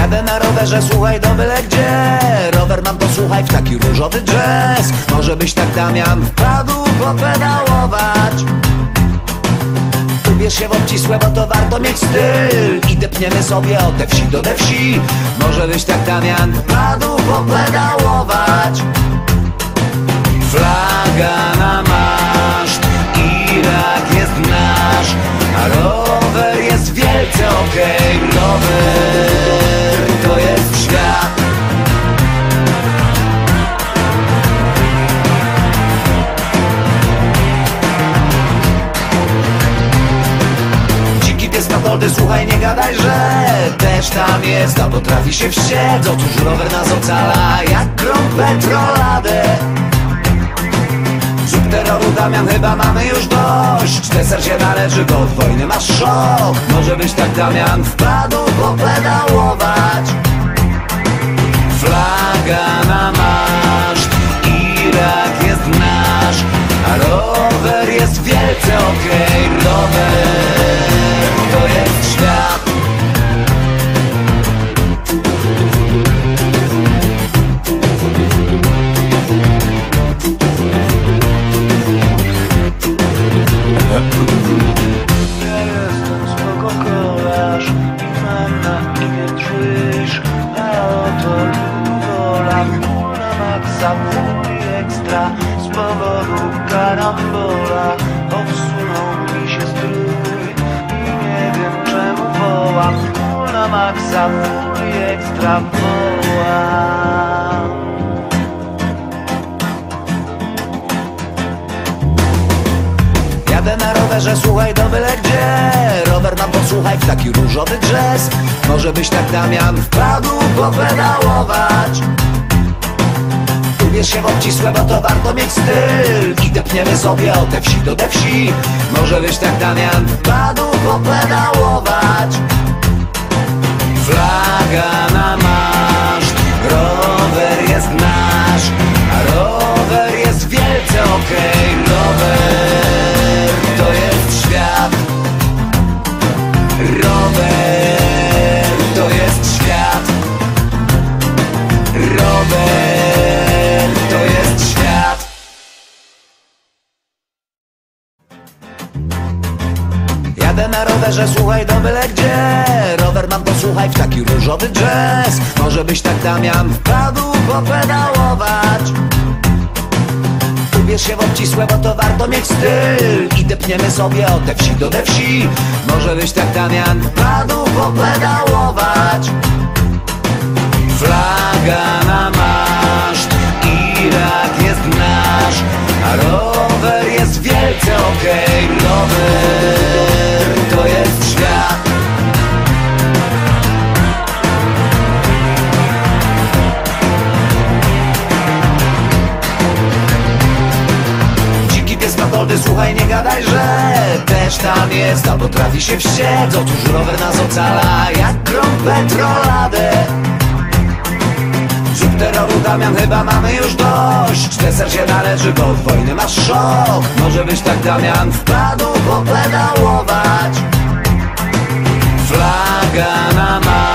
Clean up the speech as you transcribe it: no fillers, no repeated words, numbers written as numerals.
Jadę na rowerze, słuchaj, do byle gdzie. Rower mam, posłuchaj, w taki różowy jazz. Może byś tak, Damian, wpadł popedałować. Ubierz się w obcisłe, bo to warto mieć styl. I depniemy sobie od te wsi do te wsi. Może byś tak, Damian, wpadł popedałować. Flaga na maszt, Irak jest nasz, a rower jest wielce okej. Rower to jest świat. Dziki pies Matoldy, słuchaj, nie gadaj, że też tam jest, a potrafi się wściec. Otóż rower nas ocala jak grom petroladę. Zrób terroru, Damian, chyba mamy już dość. Deser się należy, bo od wojny masz szok. Może byś tak, Damian, wpadł popedałować. Flaga na maszt, Irak jest nasz, a rower jest wielce okej. Rower to jest świat. Ja jestem spoko kolarz i mam na imię Krzyż, a oto wola na maksa, full ekstra. Z powodu karambola obsunął mi się strój i nie wiem czemu wołam. Full na maksa, full ekstra wołam. Jadę na rowerze, słuchaj, do byle gdzie. Rower mam, posłuchaj, w taki różowy jazz. Może byś tak, Damian, wpadł popedałować. Ubierz się w obcisłe, bo to warto mieć styl. I depniemy sobie od te wsi do te wsi. Może byś tak, Damian, wpadł popedałować. Flaga na maszt, rower jest nasz, a rower jest wielce okej. Rower to jest świat. Rower to jest świat. Rower to jest świat. Jadę na rowerze, słuchaj, do byle gdzie. Rower mam, posłuchaj, w taki różowy jazz. Może byś tak, Damian, wpadł popedałować. Ubierz się w obcisłe, bo to warto mieć styl. I depniemy sobie od te wsi do te wsi. Może byś tak, Damian, wpadł popedałować. Flaga na maszt, Irak jest nasz, a rower jest wielce okej. Rower to jest świat. Dziki pies Matoldy, słuchaj, nie gadaj, że też tam jest, a potrafi się wściec. Otóż rower nas ocala jak grom petroladę. Zrób terroru, Damian, chyba mamy już dość. Deser się należy, bo od wojny masz szok. Może byś tak, Damian, wpadł popedałować. Flaga na maszt,